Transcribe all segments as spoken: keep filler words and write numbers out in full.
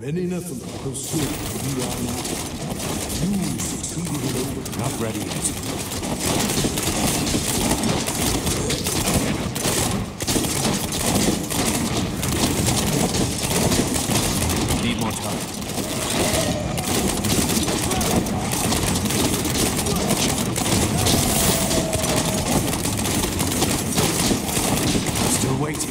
Many nothing so soon you are now. You succeeded in over. Not ready yet. Need more time. Still waiting.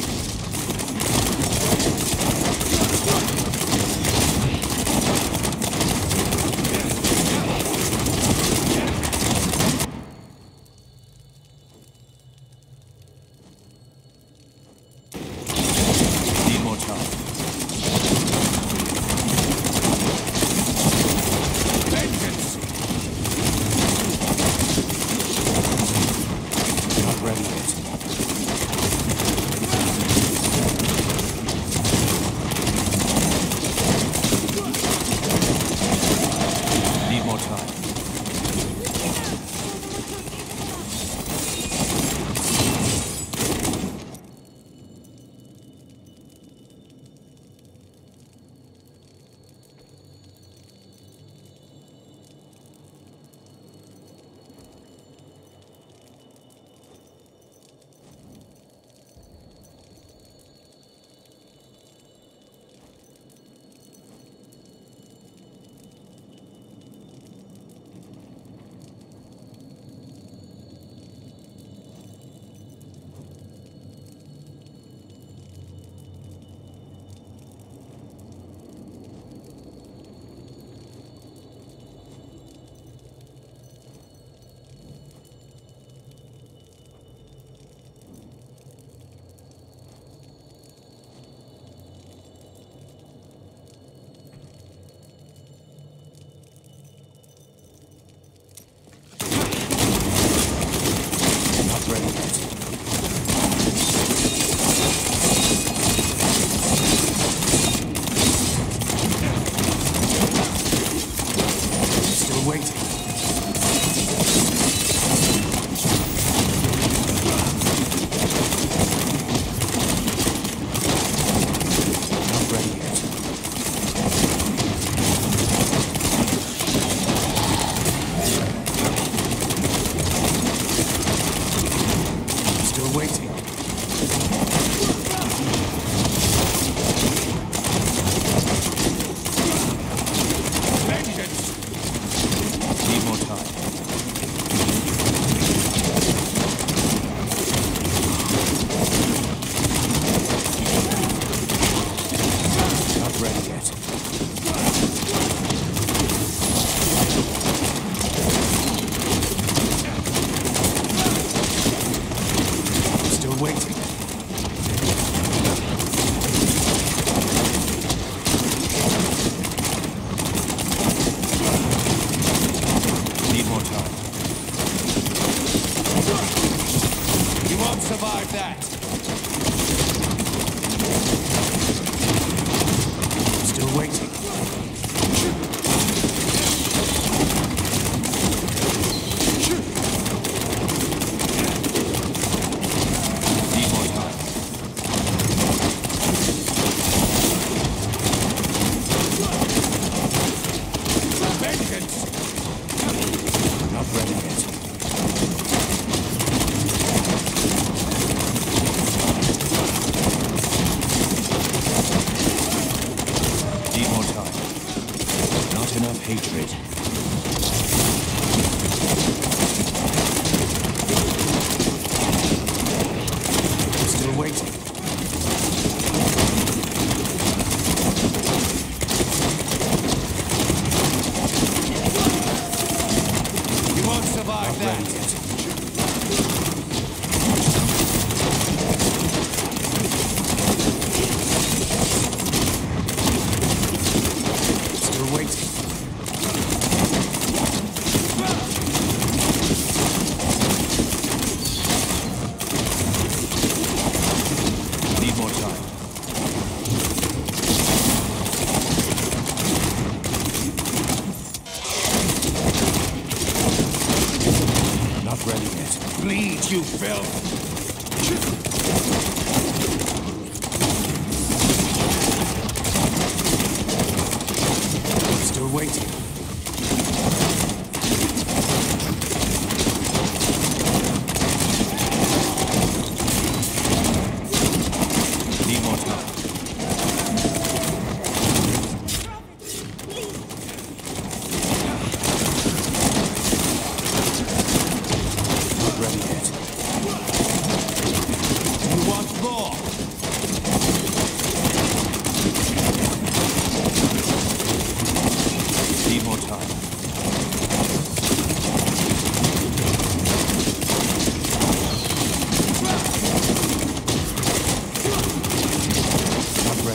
Bleed, you filth!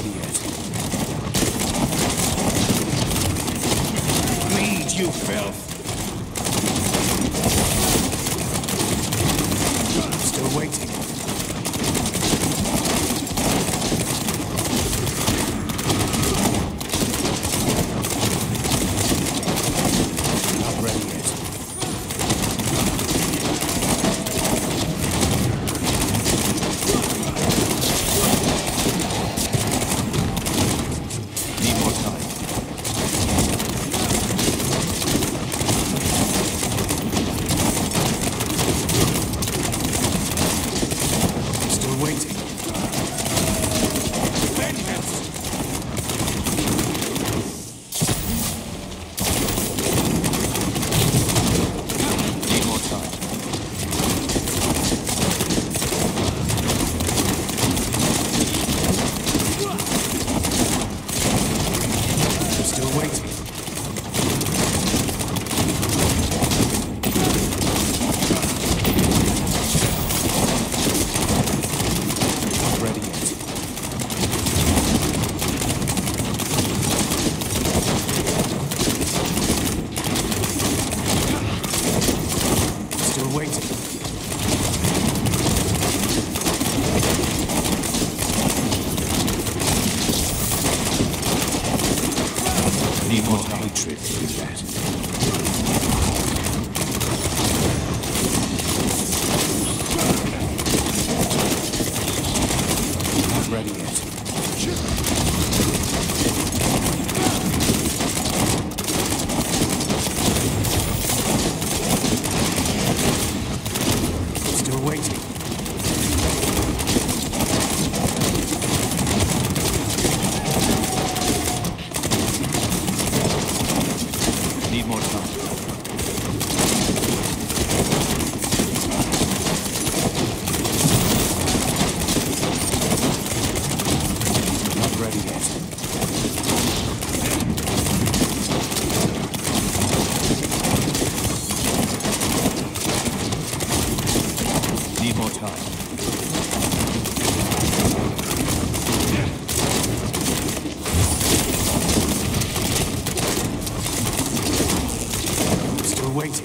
ready yet. Bleed, you filth! Still waiting. Not ready yet. Need more time. Still waiting. Vengeance! Need more time. Still waiting. Not ready yet. Still waiting. Need more hatred to do that. Not ready yet. Still waiting. Need more time. Not ready yet. Need more time. Still waiting.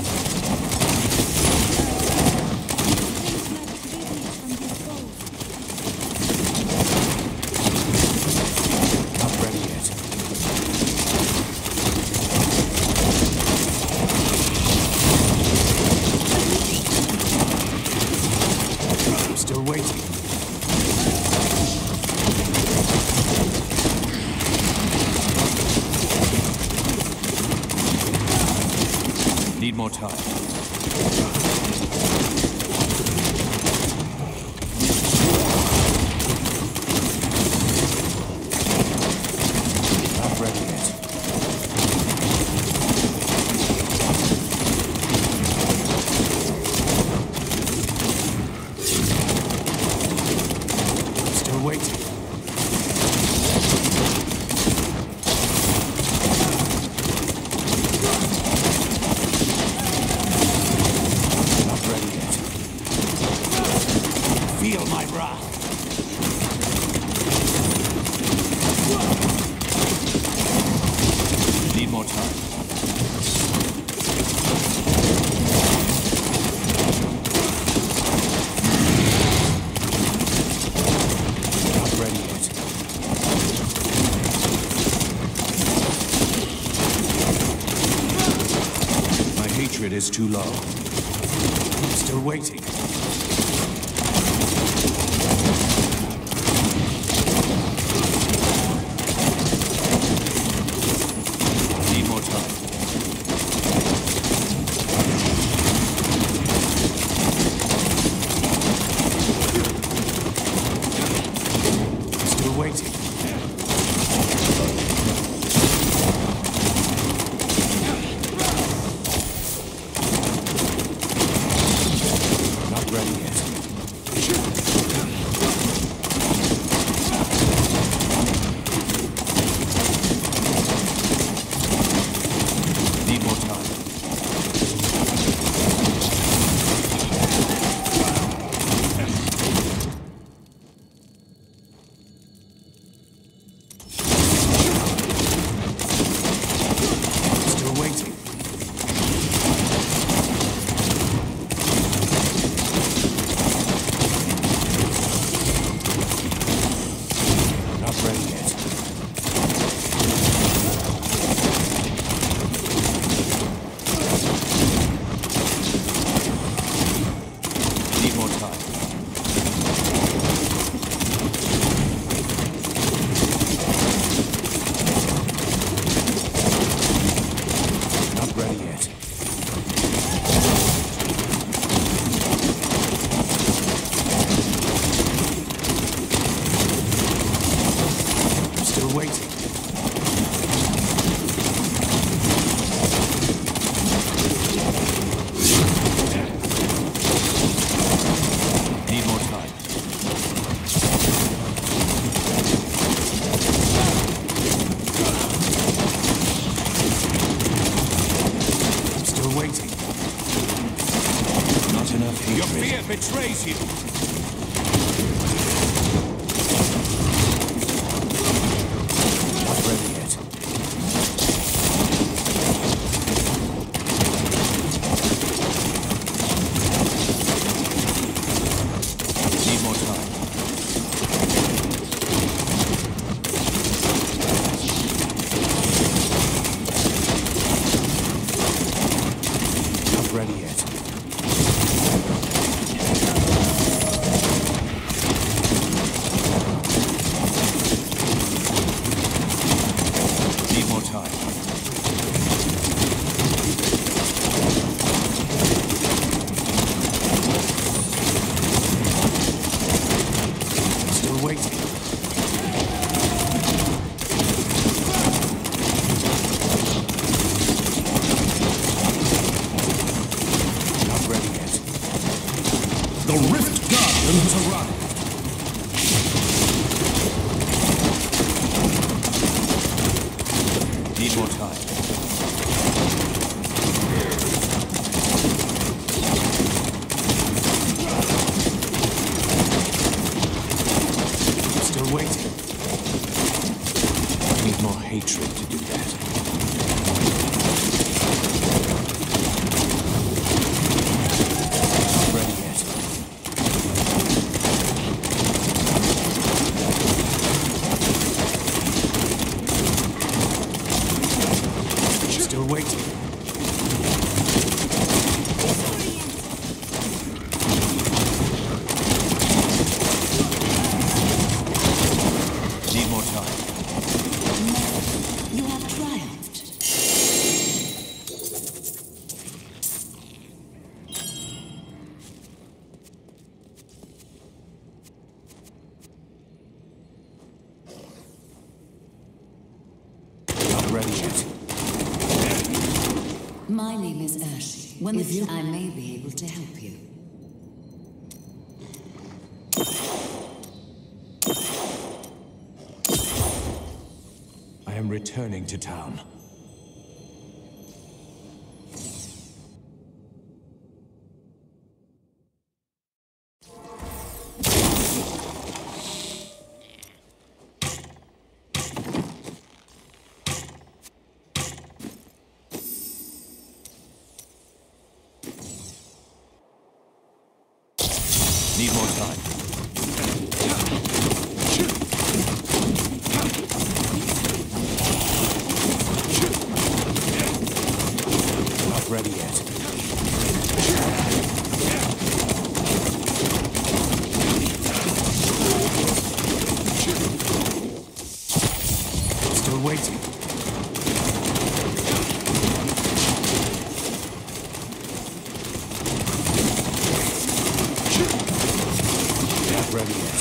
Not ready yet. Still waiting. Need more time. Not ready yet. Still waiting. Not ready yet. Feel my wrath! Need more time. Not ready yet. My hatred is too low. Still waiting. Need more time. Still waiting. Not ready. waiting. Need more time. I'm still waiting. Not enough hatred. Your fear betrays you. The Rift Guardian has arrived. Need more time. I'm still waiting. I need more hatred to do that. My name is Urshi. When if you, I may be able to help you. I am returning to town. Need more time. Not ready yet. Still waiting. Ready yet.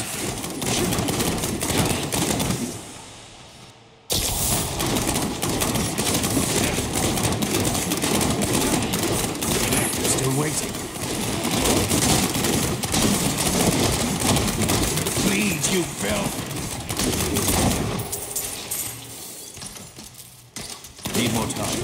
Still waiting. Please, you filth! Need more time.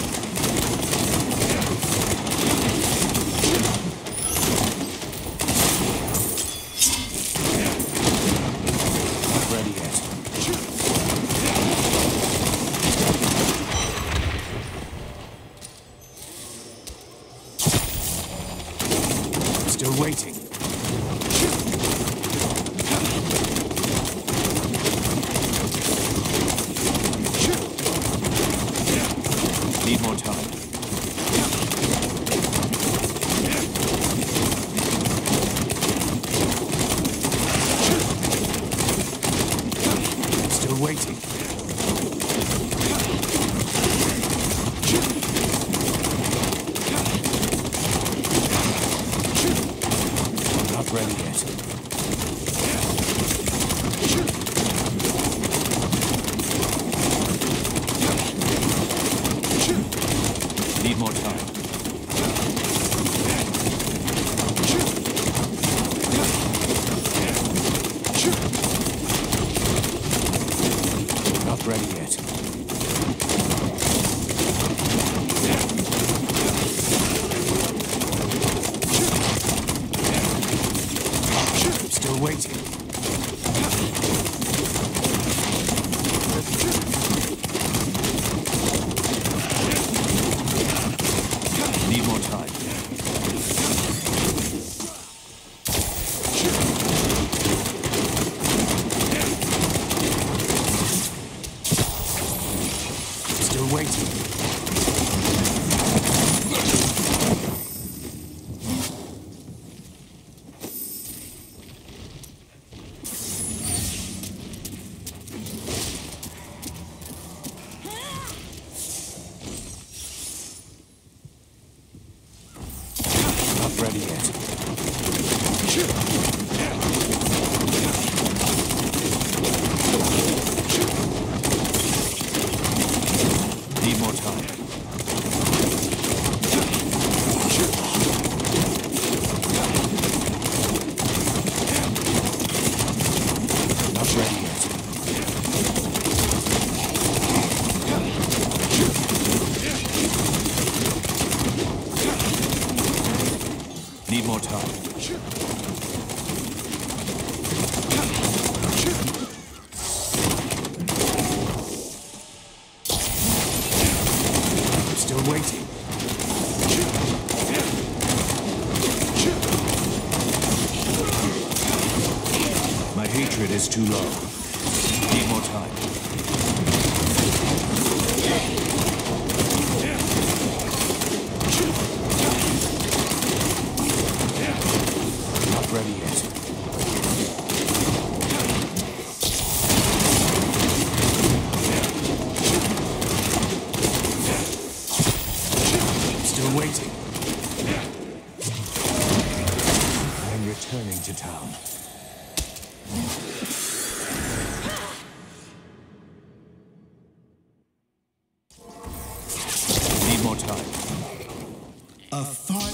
Still waiting. Need more time. Still waiting. Not ready yet. Not ready yet. I'm still waiting. Need more time. Still waiting. Not ready yet. Need more time. Not ready yet. Need more time. Still waiting. My hatred is too low. Need more time. Not ready yet. Still waiting. I'm returning to town. Need more time. A fire.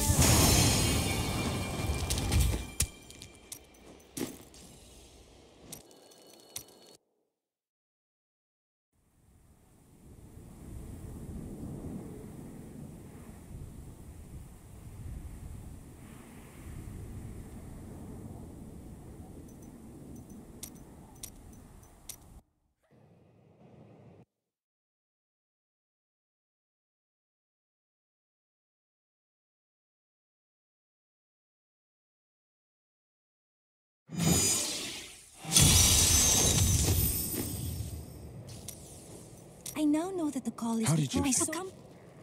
I now know that the call is How did you- I succumb.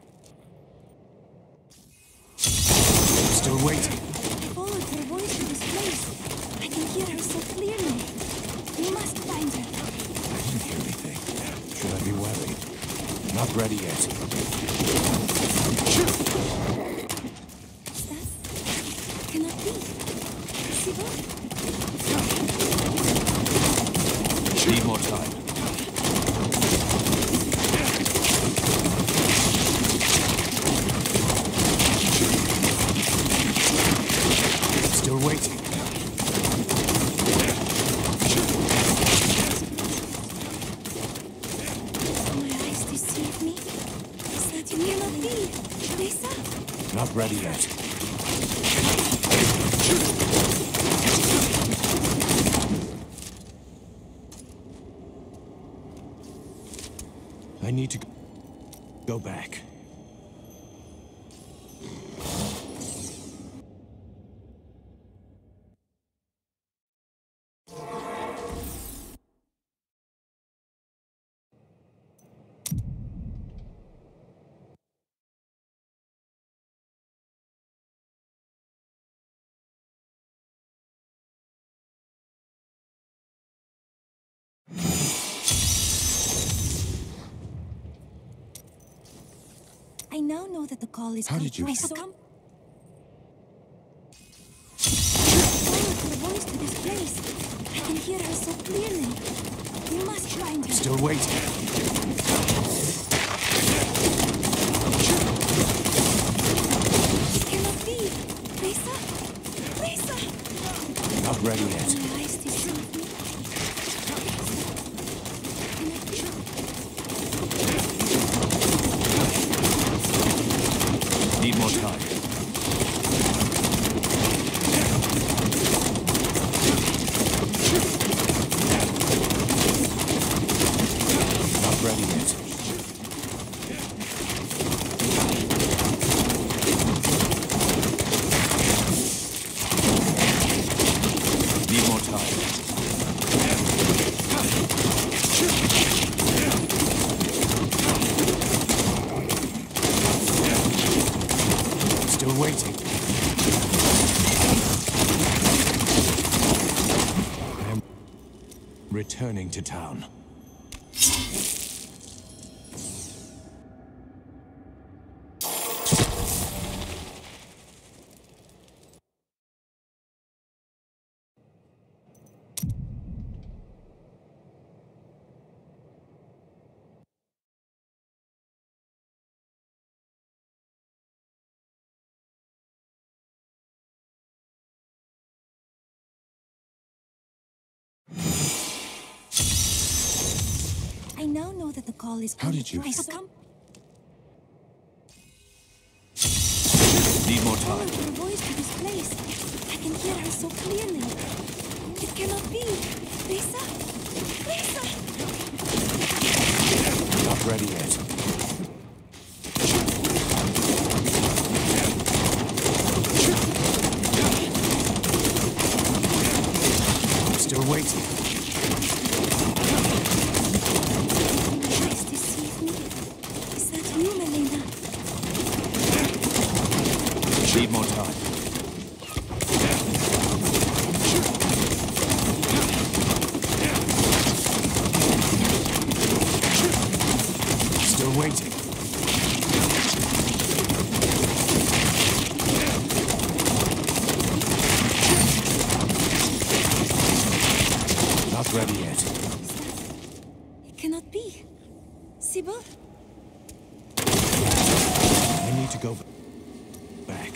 Still waiting. I followed her voice to this place. I can hear her so clearly. We must find her. I didn't hear anything. Should I be worried? Not ready yet. Is that? Cannot be. Sibyl? Need more time. Still waiting. My eyes deceive me. Is that you cannot be? Lisa? Not ready yet. I need to go back. I now know that the call is How did you- I succumb. Followed her voice to this place. I can hear her so clearly. We must find her. Still waiting. It cannot be. Lisa? Lisa! Not ready yet. My eyes deceive me. Cannot be. ready yet. Need more time. Still waiting. I am returning to town. I now know that the call is How coming. did you- I succumb. Need more Followed time. her voice to this place. I can hear her so clearly. It cannot be. Lisa? Lisa! Not ready yet. Still waiting. Eyes deceive me. Is that you, Melina? Need more time. Still waiting. Not ready yet. It cannot be. Sybil? I need to go back.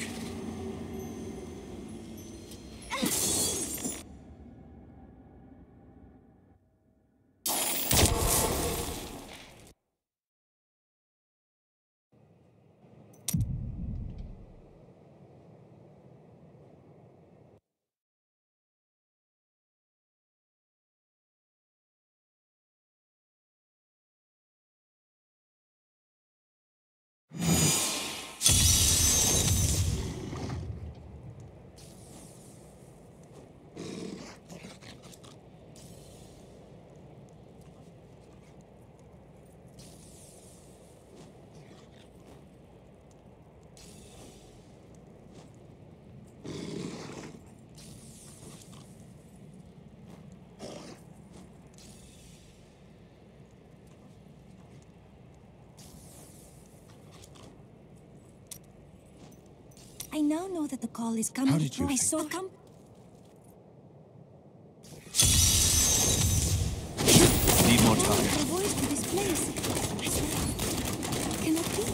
I now know that the call is coming. How did you I think? saw come. Need more Followed time. her voice to this place. I It cannot be.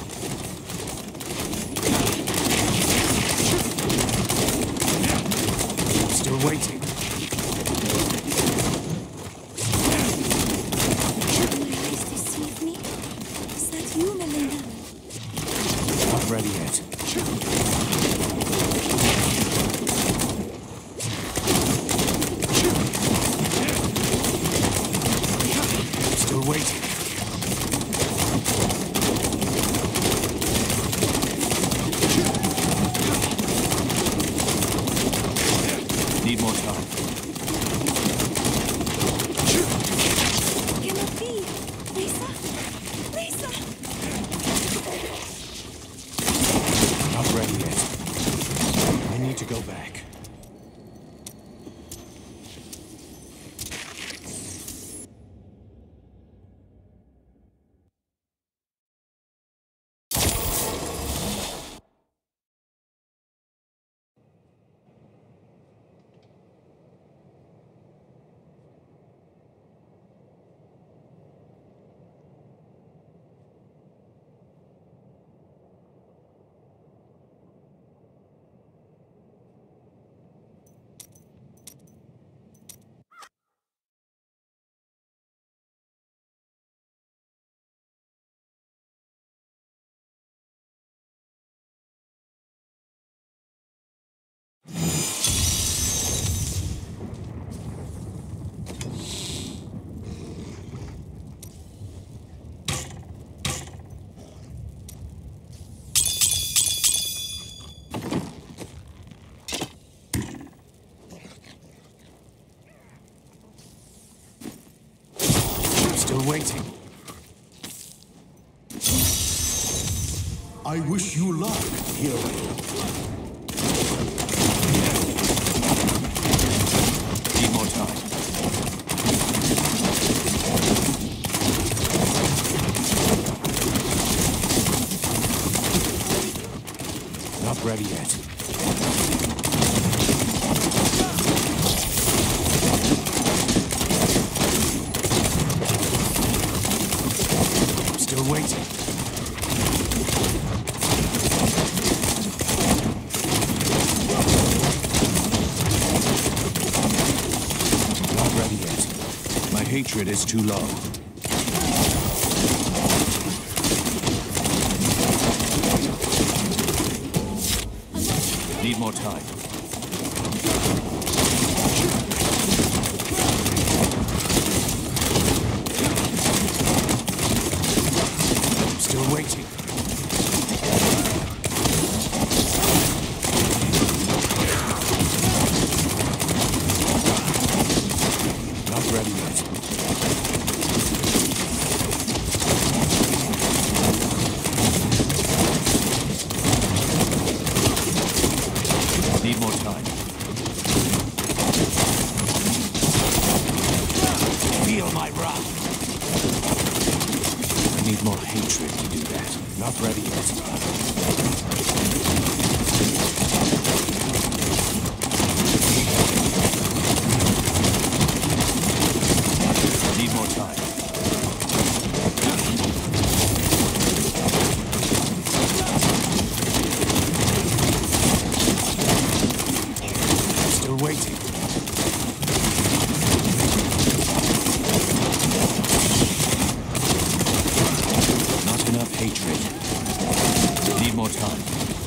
Still waiting. My eyes deceive me. Is that you, Melina? Not ready yet. Still waiting. Need more time. It cannot be. Lisa? Lisa! Not ready yet. I need to go back. I wish you luck, hero. Need more time. Not ready yet. Still waiting. Not ready yet. My hatred is too low. Need more time. Still waiting. Not ready yet. Need more time. Feel my wrath. I need more hatred to do that. Not ready yet. Need more time. Still waiting. Not enough hatred. Need more time.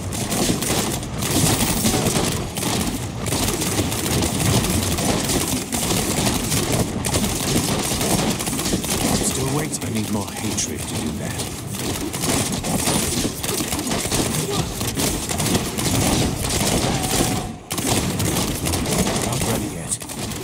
Still waiting. I need more hatred to do that. Not ready yet.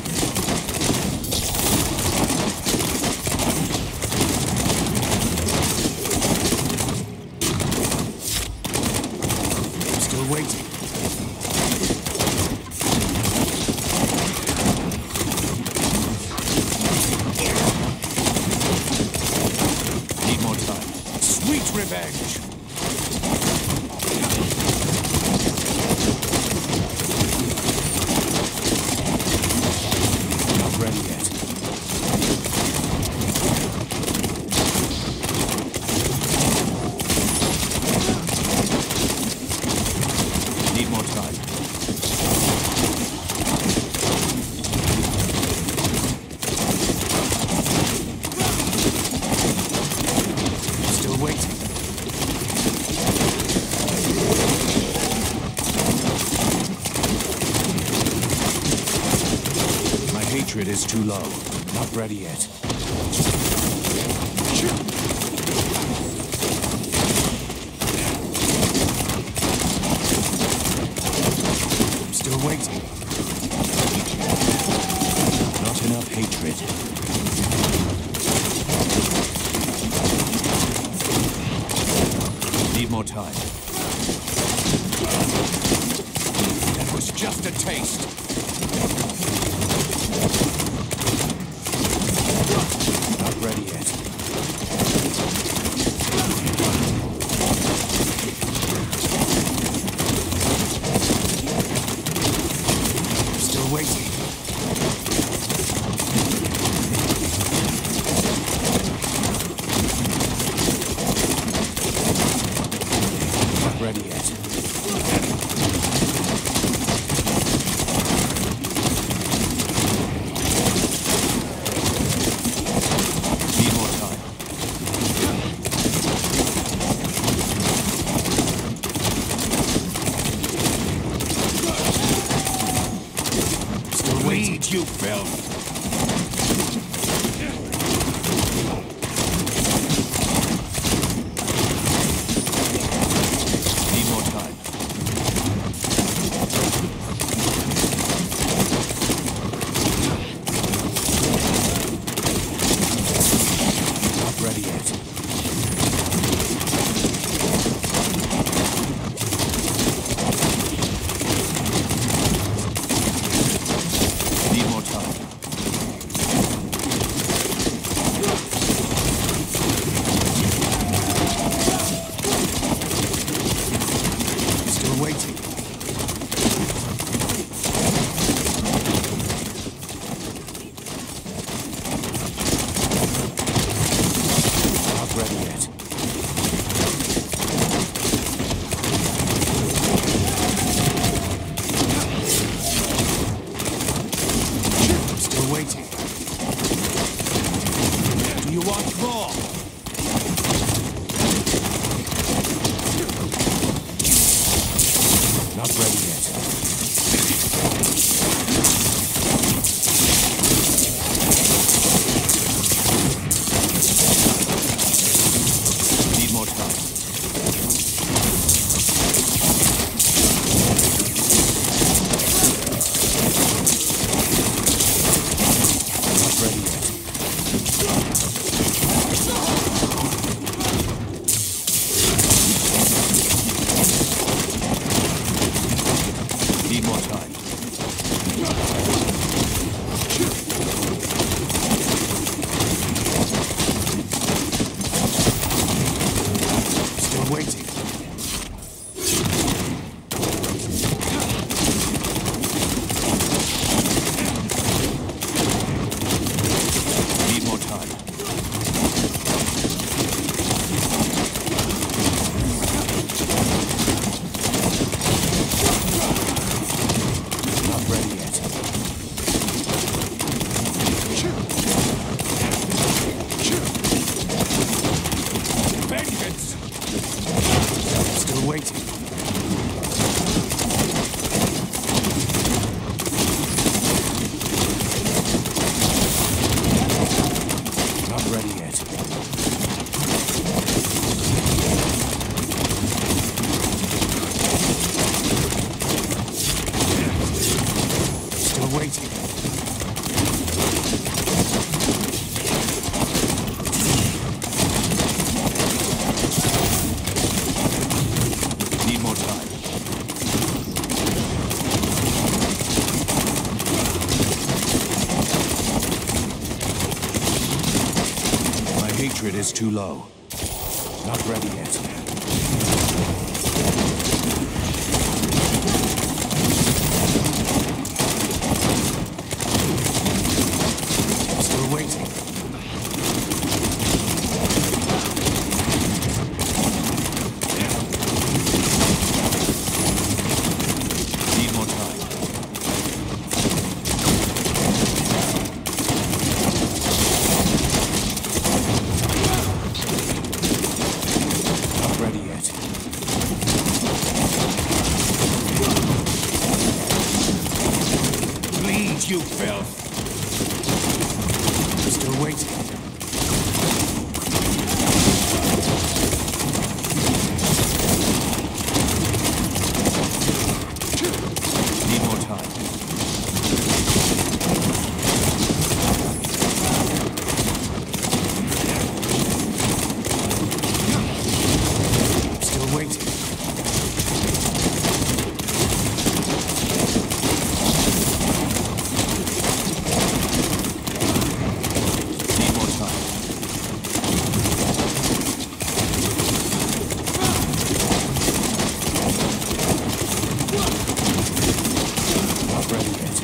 Still waiting. Need more time. Sweet revenge. Not ready yet. Need more time. Still waiting. My hatred is too low. Not ready yet. Still waiting. Not enough hatred. Need more time. That was just a taste. Not ready yet. Still waiting. Not ready yet. Need more time. Still waiting. You filth. Need more time. Not ready yet. Not ready yet. Need more time. Not ready yet. Need more time. Still waiting. Need more time. Not ready yet. Vengeance! Still waiting. Not ready yet. Still waiting. Need more time. My hatred is too low. Not ready yet. Still waiting. Need more time. Not ready yet. Bleed, you filth! Still waiting. Need more time. Still waiting. Need more time. Not ready yet.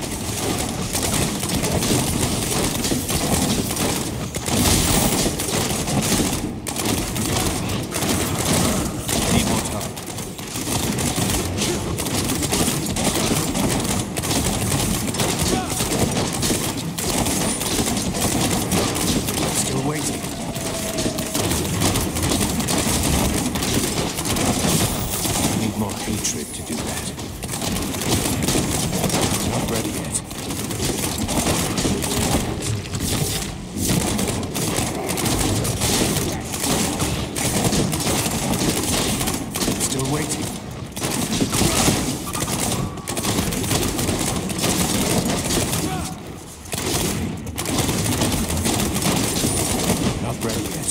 Need more time. Still waiting. I need more hatred to do that. Not ready yet. Still waiting. Not ready yet.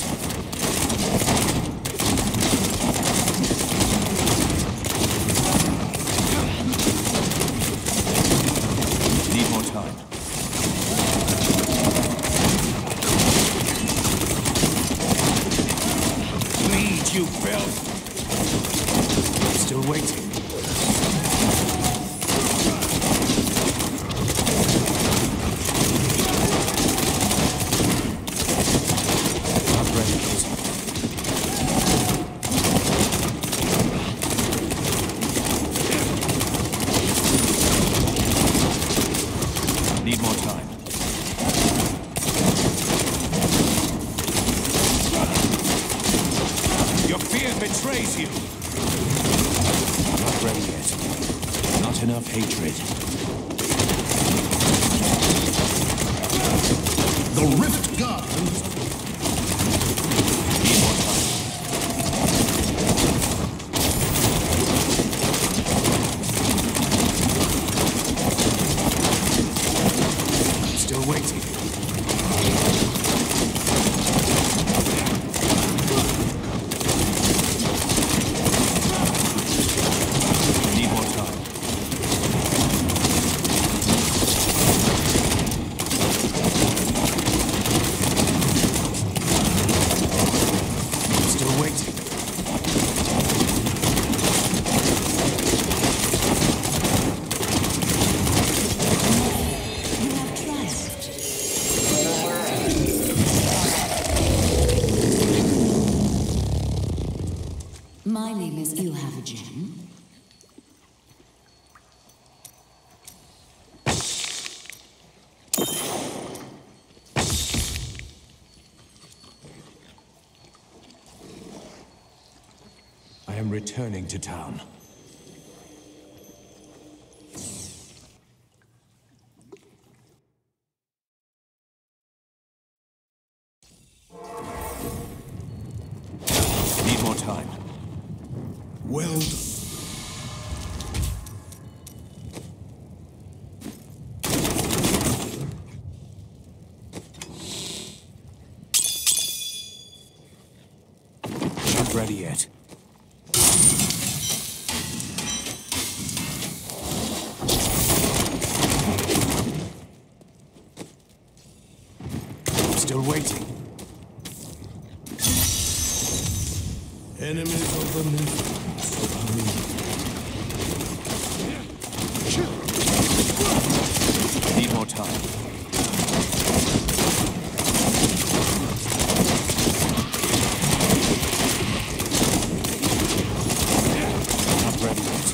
Need more time. Bleed, you filth! Still waiting. Not ready yet. Need more time. Your fear betrays you. Not Not ready yet. Not enough hatred. The Rift Guardians. Need more time. I'm still waiting. Need more time. Still waiting. You have trust. My name is. You have a gem. I am returning to town. Need more time. Well done. Not ready yet. Still waiting. Enemies of the Netherlands surround me. Need more time. Not ready yet.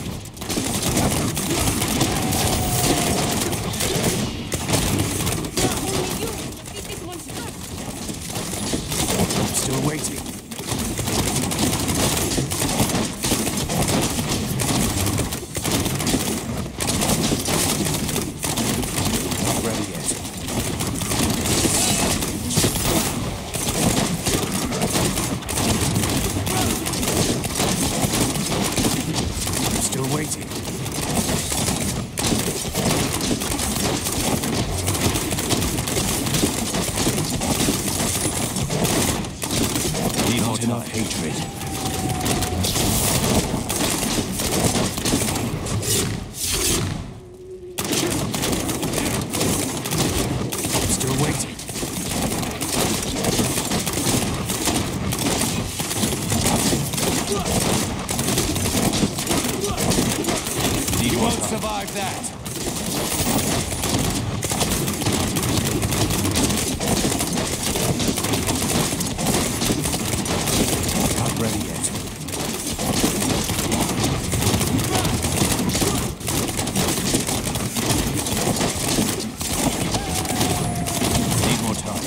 I'm still waiting. Not ready yet. I'm still waiting. Need not enough hatred. Still waiting. Need you won't survive that. Not ready yet. Need more time.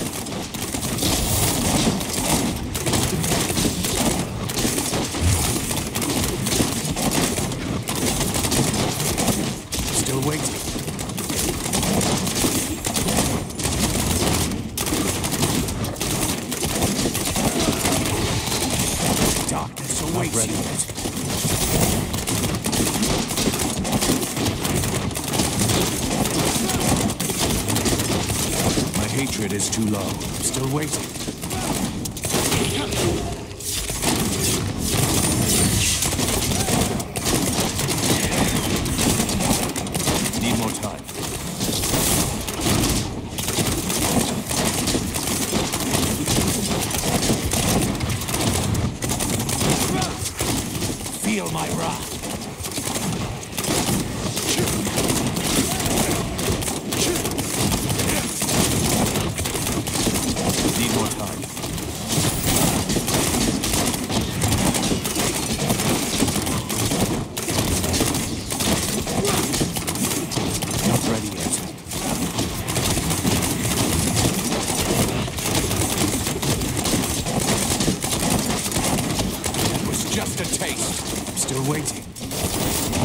Still waiting. Darkness awaits. Not ready yet. My hatred is too low. Still waiting. Need more time. Feel my wrath. Need more time. Not ready yet. That was just a taste. I'm still waiting.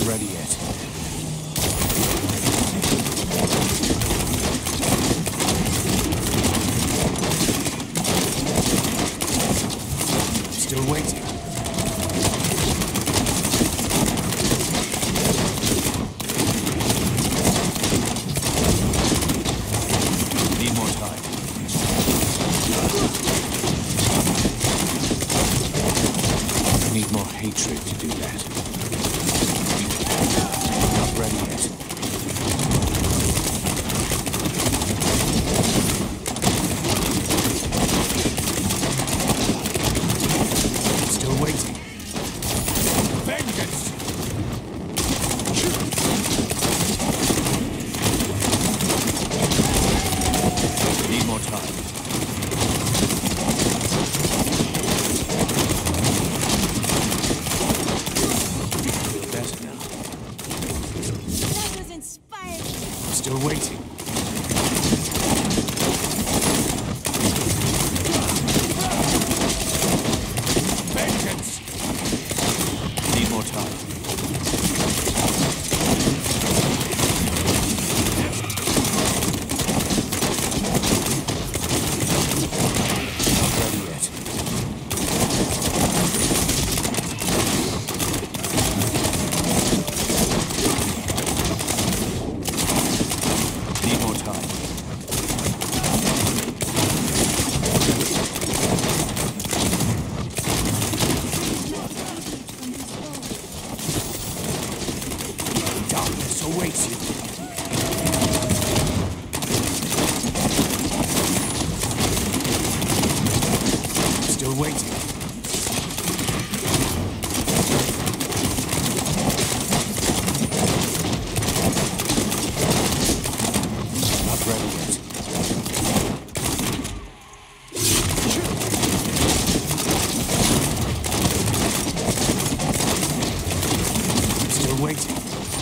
ready yet. Still waiting. Need more time. I need more hatred to do that. Not ready yet. Still waiting. Vengeance! Need more time. Feel better now. That was inspiring. Still waiting. Vengeance! Need more time. Not ready yet. Need more time. Darkness awaits you. Still waiting. Not ready yet. Still waiting.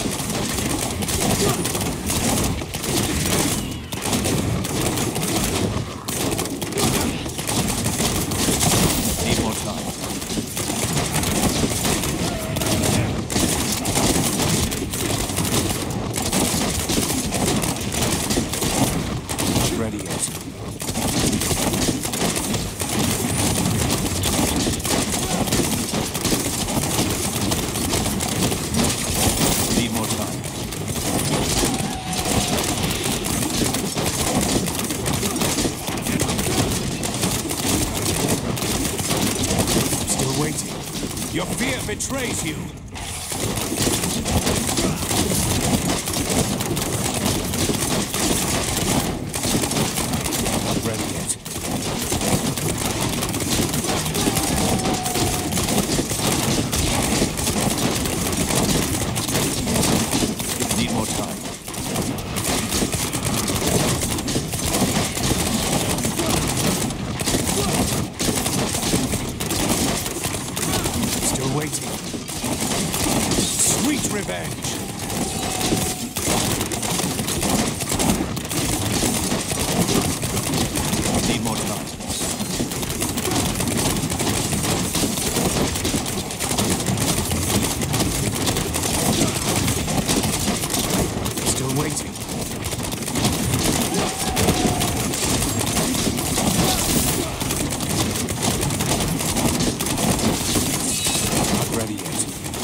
Need more time. Not ready yet. Need more time. Still waiting. Your fear betrays you. Not ready yet. Need more time. Still waiting. Sweet revenge. Need more time. Still waiting. Not ready yet.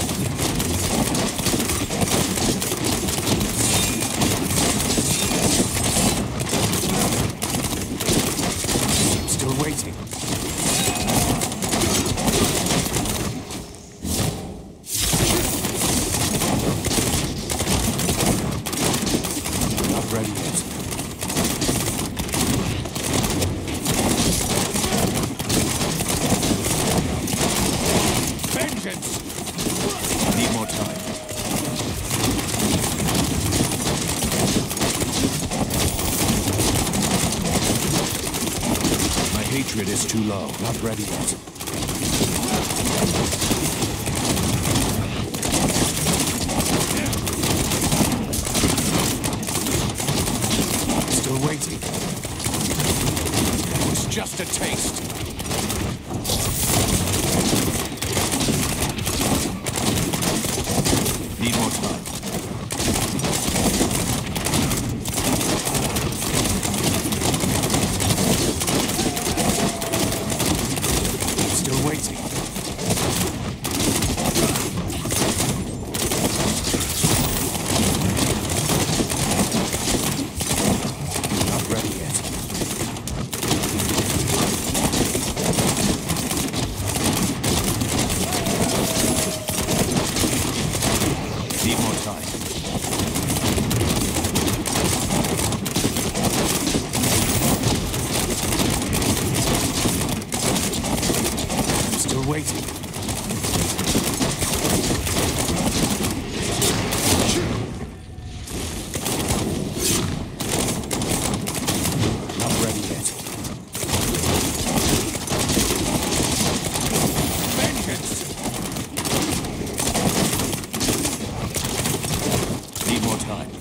Still waiting. Not ready yet. Vengeance! Need more time. My hatred is too low. Not ready yet. Still waiting. That was just a taste. Need more more time. Still waiting. Not ready yet. Need more time. I'm still waiting. Not ready yet. Vengeance! Need more time.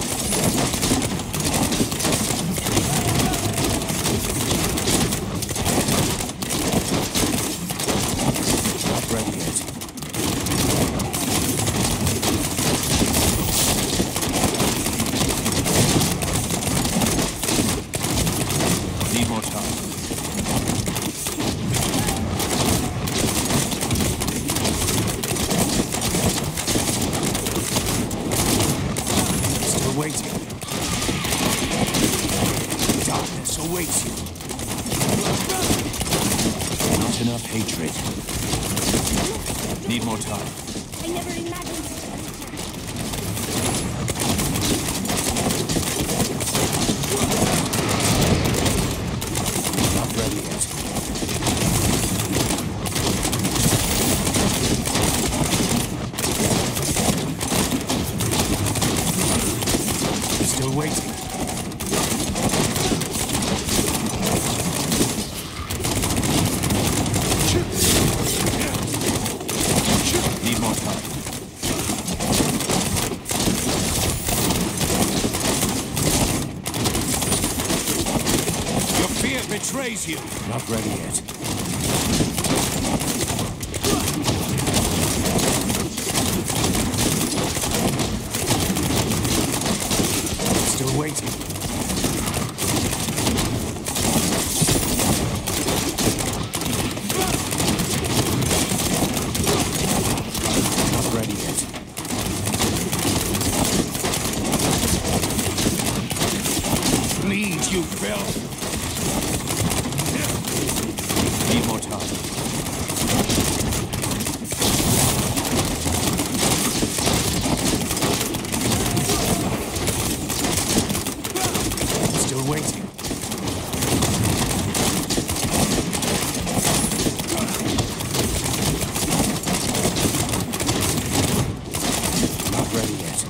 Not ready yet. Need more time. Still waiting. Darkness awaits you. Not enough hatred. Need more time. I never imagined such a Not ready yet. Still waiting. Need more time. Your fear betrays you. Not ready yet. Still waiting. Not ready yet. Bleed, you filth! Need more time. Still waiting. Not ready yet.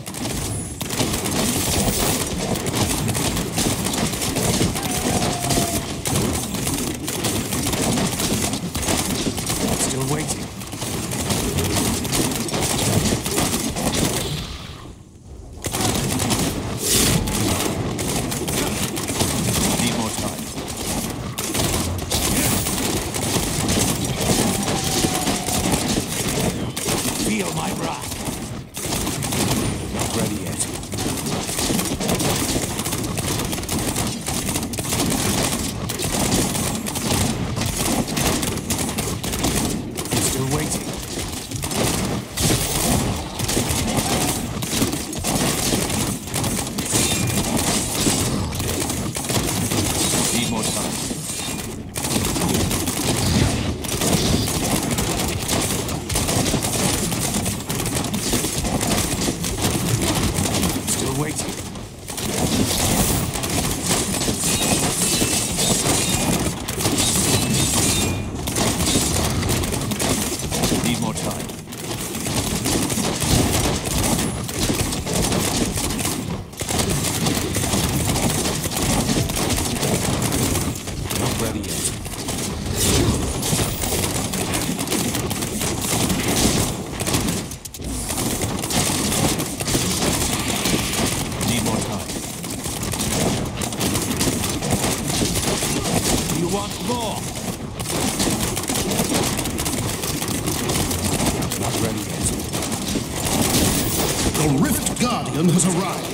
The Rift Guardian has arrived.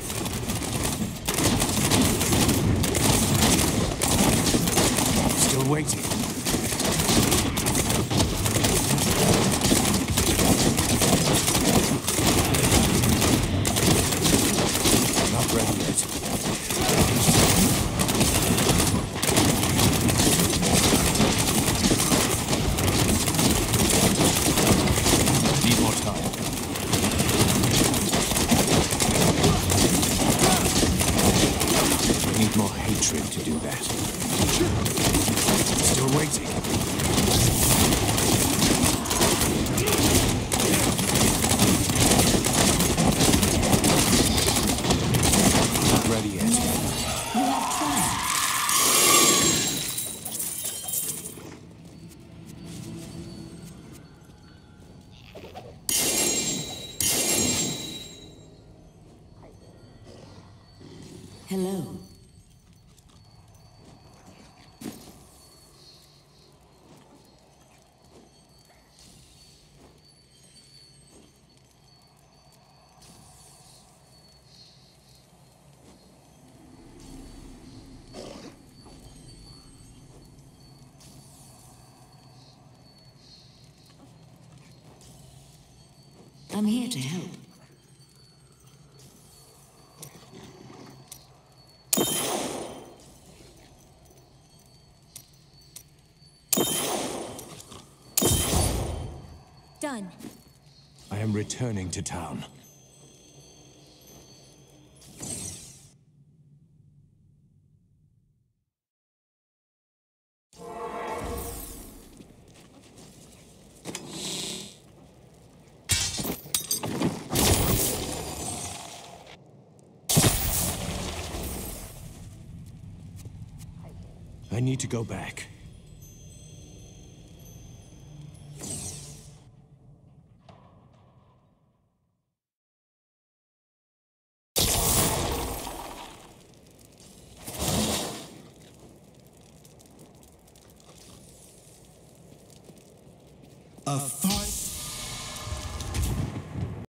Still waiting. Not ready yet. Need more time. I need more hatred to do that. Still waiting. Not ready yet. You have tried. Hello. I'm here to help. Done. I am returning to town. I need to go back. A fire